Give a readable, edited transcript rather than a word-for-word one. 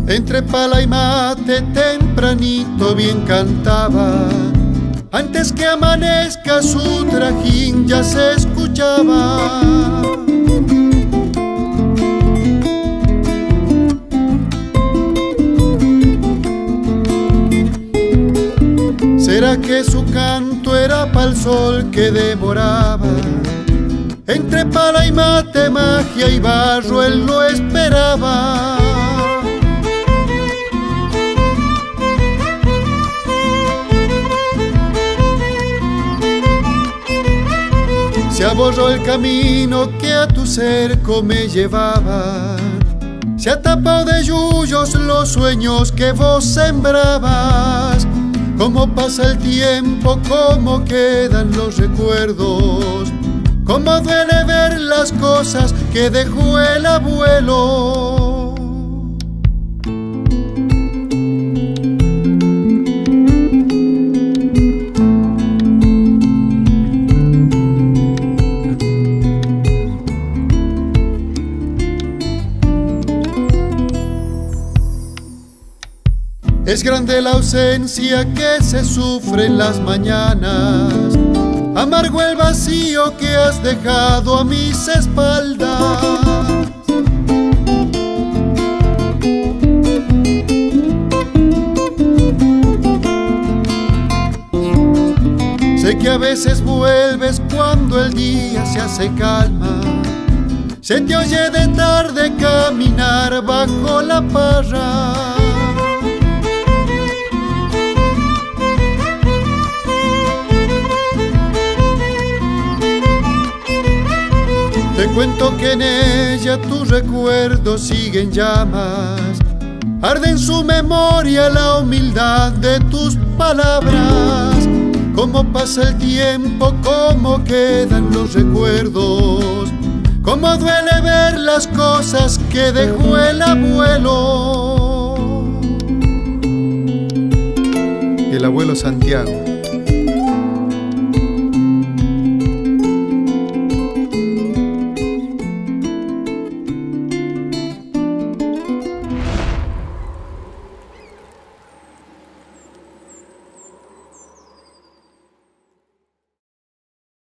Entre pala y mate tempranito bien cantaba, antes que amanezca su trajín ya se escuchaba. ¿Será que su canto era pa'l sol que demoraba? Entre pala y mate, magia y barro él lo esperaba. Se aborró el camino que a tu cerco me llevaba, se ha tapado de yuyos los sueños que vos sembrabas. Cómo pasa el tiempo, cómo quedan los recuerdos, cómo duele ver las cosas que dejó el abuelo. Es grande la ausencia que se sufre en las mañanas, amargo el vacío que has dejado a mis espaldas. Sé que a veces vuelves cuando el día se hace calma, se te oye de tarde caminar bajo la parra. Te cuento que en ella tus recuerdos siguen llamas, arde en su memoria la humildad de tus palabras. Cómo pasa el tiempo, cómo quedan los recuerdos, cómo duele ver las cosas que dejó el abuelo. El abuelo Santiago.